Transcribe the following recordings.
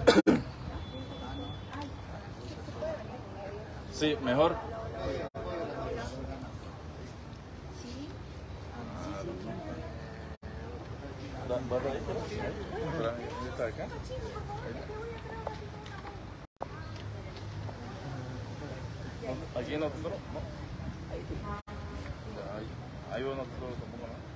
Sí, mejor. ¿Vas ahí? ¿Está acá? ¿Aquí en nosotros? No. Ahí vos nosotros tampoco, ¿no?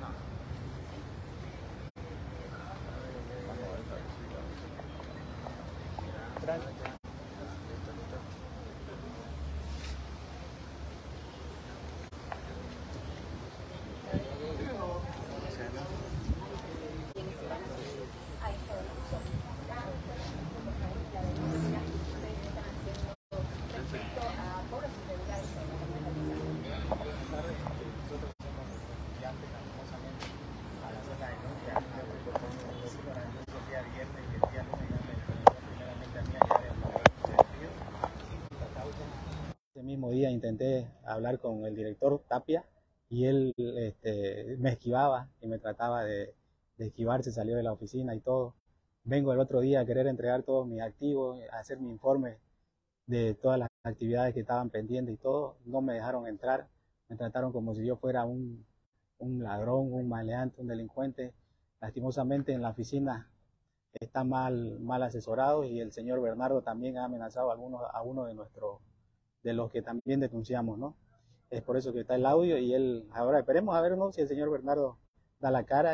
Ese mismo día intenté hablar con el director Tapia y él me esquivaba y me trataba de esquivar, se salió de la oficina y todo. Vengo el otro día a querer entregar todos mis activos, a hacer mi informe de todas las actividades que estaban pendientes y todo. No me dejaron entrar, me trataron como si yo fuera un ladrón, un maleante, un delincuente. Lastimosamente en la oficina está mal asesorado y el señor Bernardo también ha amenazado a uno de los que también denunciamos, ¿no? Es por eso que está el audio y él, ahora esperemos a ver, ¿no? Si el señor Bernardo da la cara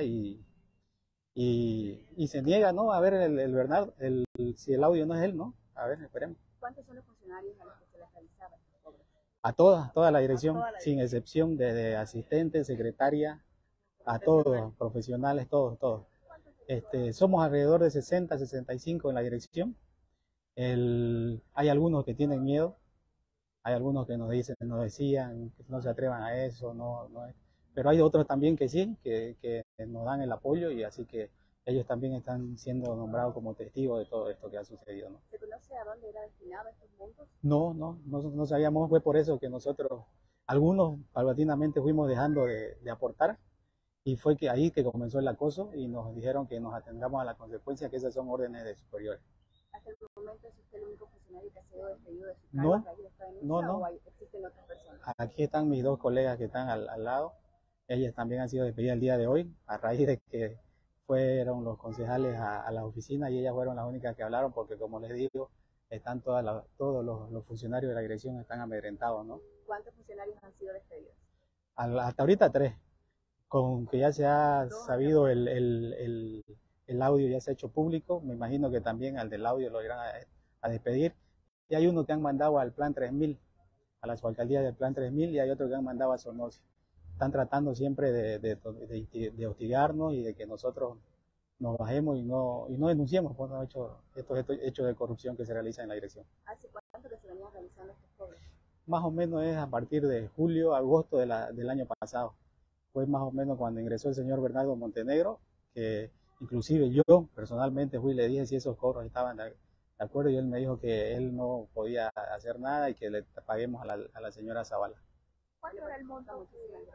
y se niega, ¿no? A ver el Bernardo, si el audio no es él, ¿no? A ver, esperemos. ¿Cuántos son los funcionarios a los que se les realizaba estos cobros? A toda la dirección, sin excepción, de asistente, secretaria, a todos, profesionales, todos. Somos alrededor de 60, 65 en la dirección. Hay algunos que tienen miedo, hay algunos que nos decían que no se atrevan a eso, pero hay otros también que sí, que nos dan el apoyo y así que ellos también están siendo nombrados como testigos de todo esto que ha sucedido, ¿no? ¿Se conoce a dónde era destinado estos montos? No sabíamos, fue por eso que nosotros, algunos paulatinamente fuimos dejando de aportar y fue que ahí que comenzó el acoso y nos dijeron que nos atendamos a la consecuencia, que esas son órdenes de superiores. ¿Hasta el momento es usted el único funcionario que ha sido despedido de su cargo a raíz de esta denuncia o existen otras personas? Aquí están mis dos colegas que están al lado, ellas también han sido despedidas el día de hoy a raíz de que fueron los concejales a la oficina y ellas fueron las únicas que hablaron porque, como les digo, están todos los funcionarios de la dirección están amedrentados, ¿no? ¿Cuántos funcionarios han sido despedidos? Hasta ahorita 3, con que ya se ha sabido el audio, ya se ha hecho público, me imagino que también al del audio lo irán a despedir. Y hay uno que han mandado al Plan 3000, a la subalcaldía del Plan 3000, y hay otro que han mandado a Sonosi. Están tratando siempre de hostigarnos y de que nosotros nos bajemos y no denunciemos por estos hechos de corrupción que se realizan en la dirección. ¿Hace cuánto que se venían realizando estos cobros? Más o menos es a partir de julio, agosto del año pasado. Fue más o menos cuando ingresó el señor Bernardo Montenegro, que inclusive yo personalmente fui y le dije si esos cobros estaban de acuerdo y él me dijo que él no podía hacer nada y que le paguemos a la señora Zavala. ¿Cuánto era el monto?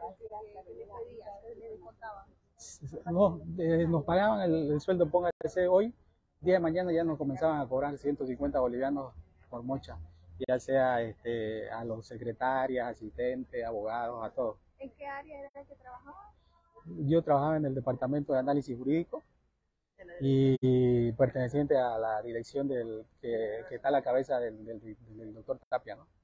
No, nos pagaban el sueldo, póngase hoy, día de mañana ya nos comenzaban a cobrar 150 bolivianos por mocha, ya sea a los secretarias, asistentes, abogados, a todos. ¿En qué área era el que trabajaba? Yo trabajaba en el departamento de análisis jurídico y perteneciente a la dirección que está a la cabeza del doctor Tapia, ¿no?